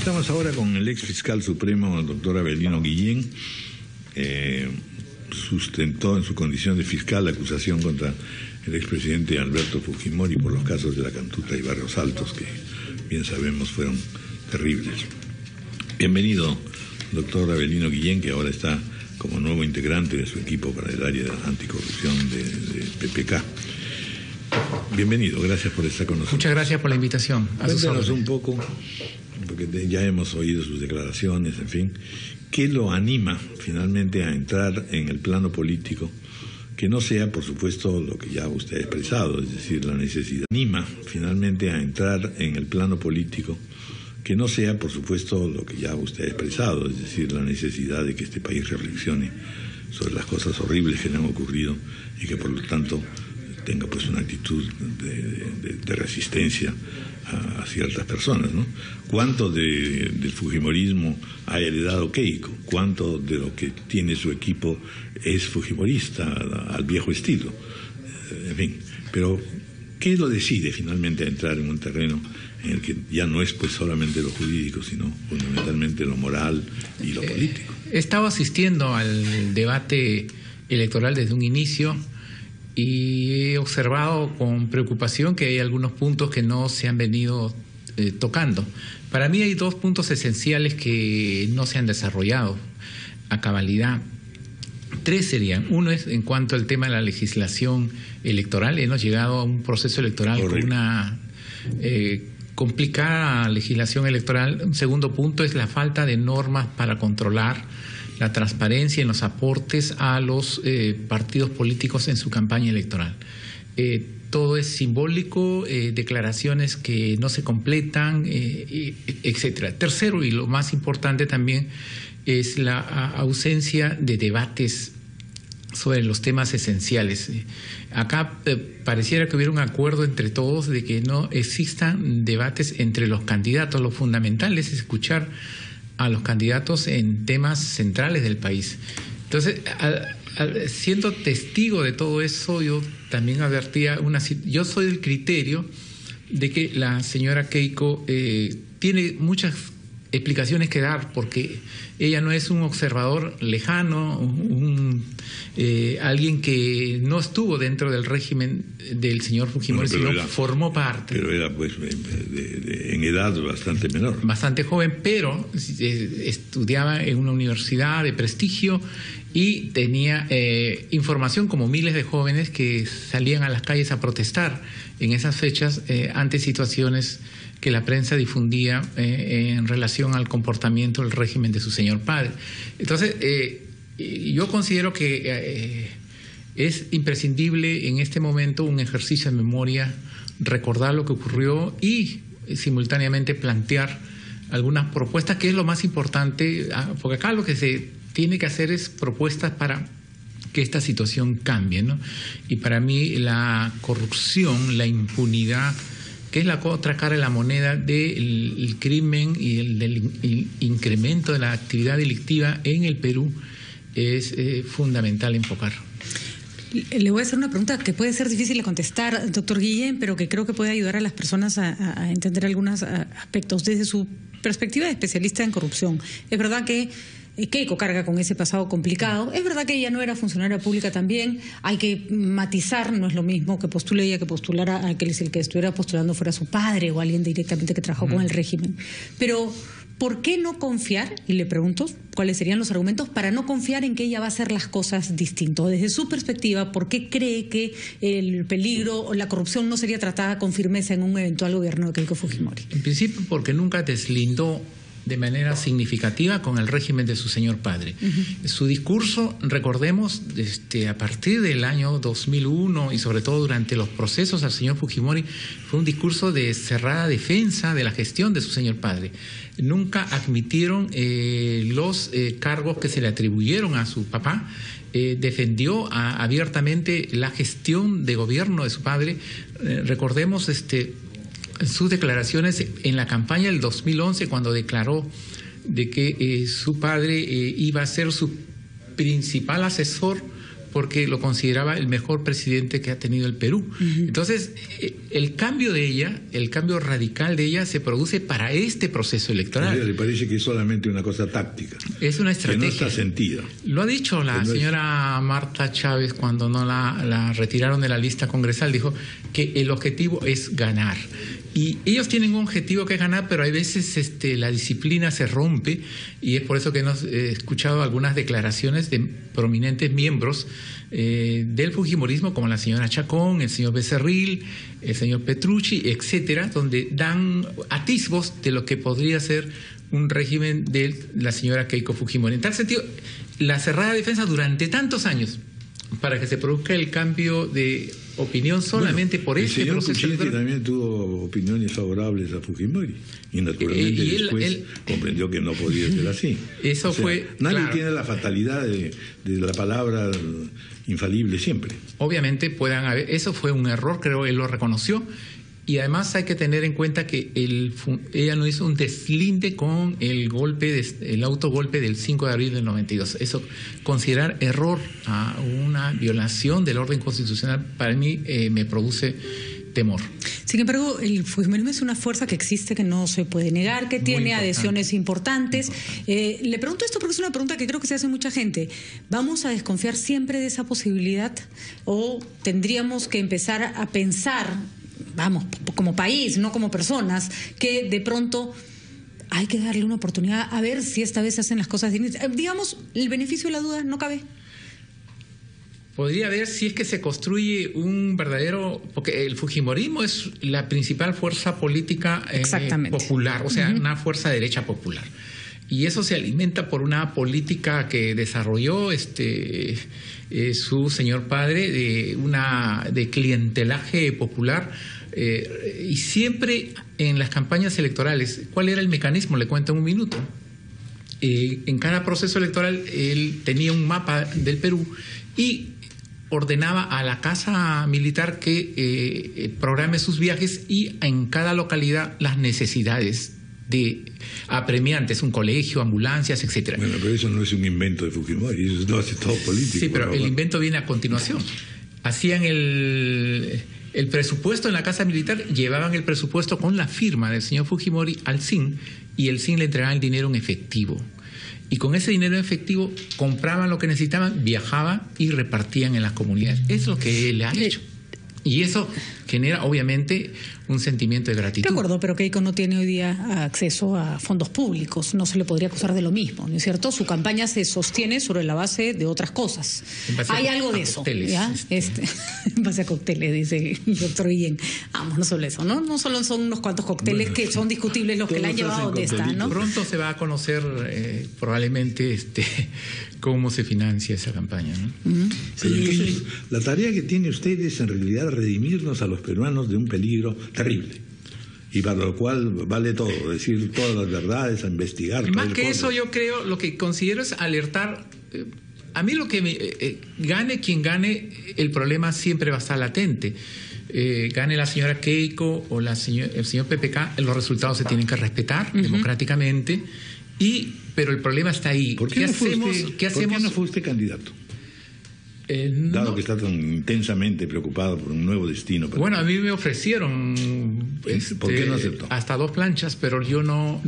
Estamos ahora con el ex fiscal supremo, el doctor Avelino Guillén. Sustentó en su condición de fiscal la acusación contra el expresidente Alberto Fujimori por los casos de La Cantuta y Barrios Altos, que bien sabemos fueron terribles. Bienvenido, doctor Avelino Guillén, que ahora está como nuevo integrante de su equipo para el área de anticorrupción de PPK. Bienvenido, gracias por estar con nosotros. Muchas gracias por la invitación. Cuéntanos un poco, porque ya hemos oído sus declaraciones, en fin, ¿qué lo anima finalmente a entrar en el plano político? Que no sea, por supuesto, lo que ya usted ha expresado, es decir, la necesidad. Anima finalmente a entrar en el plano político, que no sea, por supuesto, lo que ya usted ha expresado, es decir, la necesidad de que este país reflexione sobre las cosas horribles que le han ocurrido y que, por lo tanto, tenga pues una actitud de resistencia a ciertas personas, ¿no? ¿Cuánto del fujimorismo ha heredado Keiko? ¿Cuánto de lo que tiene su equipo es fujimorista al viejo estilo? En fin, pero ¿qué lo decide finalmente a entrar en un terreno en el que ya no es pues solamente lo jurídico, sino fundamentalmente lo moral y lo político? He estado asistiendo al debate electoral desde un inicio y he observado con preocupación que hay algunos puntos que no se han venido tocando. Para mí hay dos puntos esenciales que no se han desarrollado a cabalidad. Tres serían. Uno es en cuanto al tema de la legislación electoral. Hemos llegado a un proceso electoral con una complicada legislación electoral. Un segundo punto es la falta de normas para controlar la transparencia en los aportes a los partidos políticos en su campaña electoral. Todo es simbólico, declaraciones que no se completan, etcétera. Tercero, y lo más importante también, es la ausencia de debates sobre los temas esenciales. Acá pareciera que hubiera un acuerdo entre todos de que no existan debates entre los candidatos. Lo fundamental es escuchar a los candidatos en temas centrales del país. Entonces, siendo testigo de todo eso, yo también advertía yo soy del criterio de que la señora Keiko tiene muchas explicaciones que dar, porque ella no es un observador lejano, alguien que no estuvo dentro del régimen del señor Fujimori, sino formó parte. Pero era pues en edad bastante menor. Bastante joven, pero estudiaba en una universidad de prestigio y tenía información como miles de jóvenes que salían a las calles a protestar en esas fechas ante situaciones que la prensa difundía en relación al comportamiento del régimen de su señor padre. Entonces, yo considero que es imprescindible en este momento un ejercicio de memoria, recordar lo que ocurrió y simultáneamente plantear algunas propuestas, que es lo más importante, porque acá lo que se tiene que hacer es propuestas para que esta situación cambie, ¿no? Y para mí la corrupción, la impunidad, que es la otra cara de la moneda del crimen y del incremento de la actividad delictiva en el Perú, es fundamental enfocar. Le voy a hacer una pregunta que puede ser difícil de contestar, doctor Guillén, pero que creo que puede ayudar a las personas a entender algunos aspectos. Desde su perspectiva de especialista en corrupción, es verdad que Keiko carga con ese pasado complicado. Es verdad que ella no era funcionaria pública también. Hay que matizar, no es lo mismo que postule ella que postulara a que el que estuviera postulando fuera su padre o alguien directamente que trabajó con el régimen. Pero, ¿por qué no confiar? Y le pregunto, ¿cuáles serían los argumentos para no confiar en que ella va a hacer las cosas distinto? Desde su perspectiva, ¿por qué cree que el peligro o la corrupción no sería tratada con firmeza en un eventual gobierno de Keiko Fujimori? En principio, porque nunca deslindó de manera significativa con el régimen de su señor padre. Su discurso, recordemos, a partir del año 2001 y sobre todo durante los procesos al señor Fujimori, fue un discurso de cerrada defensa de la gestión de su señor padre. Nunca admitieron los cargos que se le atribuyeron a su papá. Defendió abiertamente la gestión de gobierno de su padre. Recordemos sus declaraciones en la campaña del 2011, cuando declaró de que su padre iba a ser su principal asesor porque lo consideraba el mejor presidente que ha tenido el Perú. Entonces, el cambio de ella, el cambio radical de ella se produce para este proceso electoral. Le parece que es solamente una cosa táctica. Es una estrategia. Que no está sentida. Lo ha dicho la señora Marta Chávez cuando no la retiraron de la lista congresal, dijo que el objetivo es ganar. Y ellos tienen un objetivo que es ganar, pero hay veces la disciplina se rompe, y es por eso que hemos escuchado algunas declaraciones de prominentes miembros del fujimorismo, como la señora Chacón, el señor Becerril, el señor Petrucci, etcétera, donde dan atisbos de lo que podría ser un régimen de la señora Keiko Fujimori. En tal sentido, la cerrada defensa durante tantos años para que se produzca el cambio de opinión solamente por este proceso. El señor Kuczynski también tuvo opiniones favorables a Fujimori y naturalmente después comprendió que no podía ser así. Eso fue... Nadie tiene la fatalidad de la palabra infalible siempre. Obviamente puedan haber... Eso fue un error, creo él lo reconoció. Y además hay que tener en cuenta que ella no hizo un deslinde con el autogolpe del 5 de abril del 92. Eso, considerar error a una violación del orden constitucional, para mí me produce temor. Sin embargo, el fujimorismo es una fuerza que existe, que no se puede negar, que tiene adhesiones importantes. Le pregunto esto porque es una pregunta que creo que se hace mucha gente. ¿Vamos a desconfiar siempre de esa posibilidad o tendríamos que empezar a pensar, vamos, como país, no como personas, que de pronto hay que darle una oportunidad a ver si esta vez se hacen las cosas distintas? Digamos, el beneficio de la duda no cabe. Podría haber, si es que se construye un verdadero... Porque el fujimorismo es la principal fuerza política popular, o sea, una fuerza derecha popular. Y eso se alimenta por una política que desarrolló su señor padre de clientelaje popular, y siempre en las campañas electorales. ¿Cuál era el mecanismo? Le cuento en un minuto. En cada proceso electoral él tenía un mapa del Perú y ordenaba a la Casa Militar que programe sus viajes y en cada localidad las necesidades de apremiantes, un colegio, ambulancias, etcétera. Bueno, pero eso no es un invento de Fujimori, eso lo hace todo político. Sí, pero el invento viene a continuación. Hacían el presupuesto en la Casa Militar, llevaban el presupuesto con la firma del señor Fujimori al CIN, y el CIN le entregaba el dinero en efectivo. Y con ese dinero en efectivo compraban lo que necesitaban, viajaban y repartían en las comunidades. Es lo que él ha hecho. Y eso genera, obviamente, un sentimiento de gratitud. De acuerdo, pero Keiko no tiene hoy día acceso a fondos públicos. No se le podría acusar de lo mismo, ¿no es cierto? Su campaña se sostiene sobre la base de otras cosas. Hay algo de eso. ¿Ya? En base a cócteles, dice el doctor Guillén. Vamos, no solo eso, ¿no? No solo son unos cuantos cócteles que son discutibles los que la han llevado donde está, ¿no? Pronto se va a conocer probablemente cómo se financia esa campaña, ¿no? Entonces, la tarea que tiene usted es en realidad redimirnos a los peruanos de un peligro terrible, y para lo cual vale todo, decir todas las verdades, a investigar. Y más que eso, yo creo, lo que considero es alertar. A mí lo que gane quien gane, el problema siempre va a estar latente. Gane la señora Keiko o el señor PPK, los resultados se tienen que respetar democráticamente, pero el problema está ahí. ¿Por qué no fue usted candidato? Dado que está tan intensamente preocupado por un nuevo destino. Bueno, a mí me ofrecieron ¿por qué no aceptó? Hasta 2 planchas, pero yo no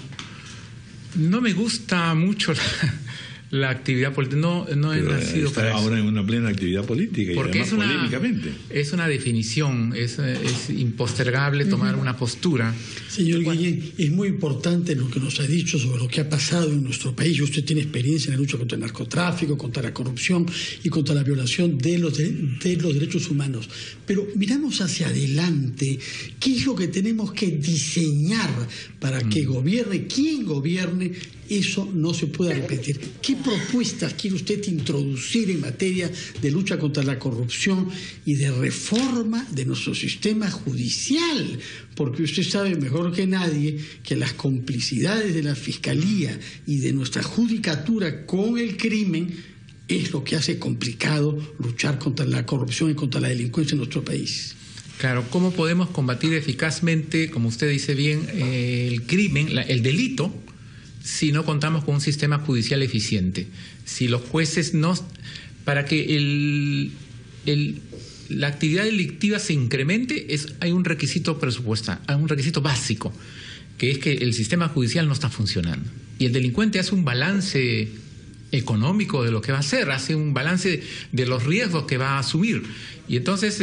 me gusta mucho la actividad política. No he nacido para eso. Ahora en una plena actividad política, porque y además polémicamente. Es una definición, es impostergable tomar una postura. Señor Guillén, es muy importante lo que nos ha dicho sobre lo que ha pasado en nuestro país. Usted tiene experiencia en la lucha contra el narcotráfico, contra la corrupción y contra la violación de los derechos humanos. Pero miramos hacia adelante. ¿Qué es lo que tenemos que diseñar para que gobierne quien gobierne? Eso no se puede repetir. ¿Qué propuestas quiere usted introducir en materia de lucha contra la corrupción y de reforma de nuestro sistema judicial? Porque usted sabe mejor que nadie que las complicidades de la Fiscalía y de nuestra judicatura con el crimen es lo que hace complicado luchar contra la corrupción y contra la delincuencia en nuestro país. Claro, ¿cómo podemos combatir eficazmente, como usted dice bien, el crimen, el delito, si no contamos con un sistema judicial eficiente? Si los jueces no para que la actividad delictiva se incremente, hay un requisito presupuestal, hay un requisito básico, que es que el sistema judicial no está funcionando. Y el delincuente hace un balance económico de lo que va a hacer, hace un balance de los riesgos que va a asumir. Y entonces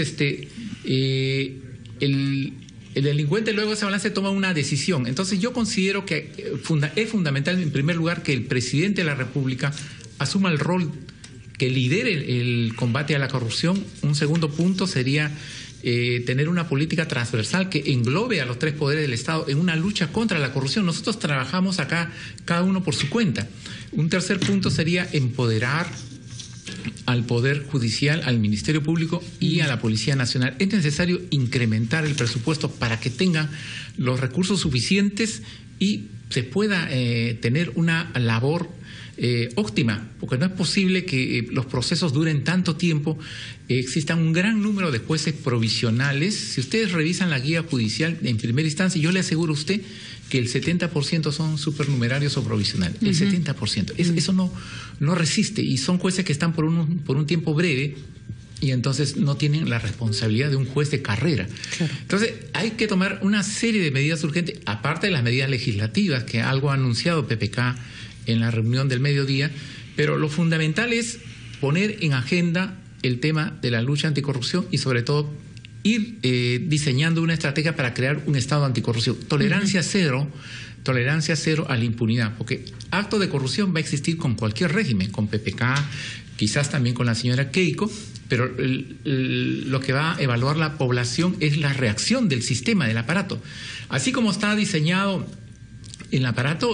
el delincuente luego de ese balance toma una decisión. Entonces yo considero que es fundamental, en primer lugar, que el presidente de la República asuma el rol que lidere el combate a la corrupción. Un segundo punto sería tener una política transversal que englobe a los tres poderes del Estado en una lucha contra la corrupción. Nosotros trabajamos acá cada uno por su cuenta. Un tercer punto sería empoderar al Poder Judicial, al Ministerio Público y a la Policía Nacional. Es necesario incrementar el presupuesto para que tengan los recursos suficientes y se pueda tener una labor óptima, porque no es posible que los procesos duren tanto tiempo. Existan un gran número de jueces provisionales. Si ustedes revisan la guía judicial en primera instancia, yo le aseguro a usted que el 70% son supernumerarios o provisionales. El 70%. Eso no resiste, y son jueces que están por un tiempo breve y entonces no tienen la responsabilidad de un juez de carrera. Claro. Entonces hay que tomar una serie de medidas urgentes, aparte de las medidas legislativas, que algo ha anunciado PPK en la reunión del mediodía, pero lo fundamental es poner en agenda el tema de la lucha anticorrupción y sobre todo ir diseñando una estrategia para crear un Estado anticorrupción. Tolerancia cero a la impunidad, porque acto de corrupción va a existir con cualquier régimen, con PPK, quizás también con la señora Keiko, pero lo que va a evaluar la población es la reacción del sistema, del aparato. Así como está diseñado el aparato,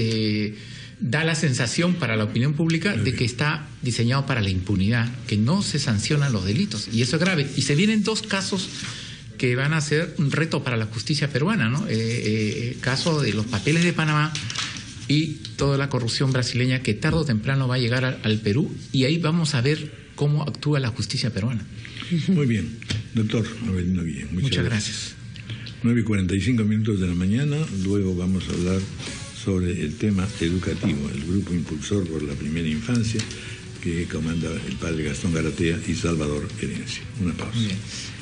da la sensación para la opinión pública de que está diseñado para la impunidad, que no se sancionan los delitos, y eso es grave. Y se vienen dos casos que van a ser un reto para la justicia peruana, ¿no? Caso de los papeles de Panamá y toda la corrupción brasileña, que tarde o temprano va a llegar al Perú, y ahí vamos a ver cómo actúa la justicia peruana. Muy bien, doctor Avelino Guillén. Muchas gracias. 9:45 de la mañana, luego vamos a hablar sobre el tema educativo, el grupo impulsor por la primera infancia que comanda el padre Gastón Garatea y Salvador Herencia. Una pausa.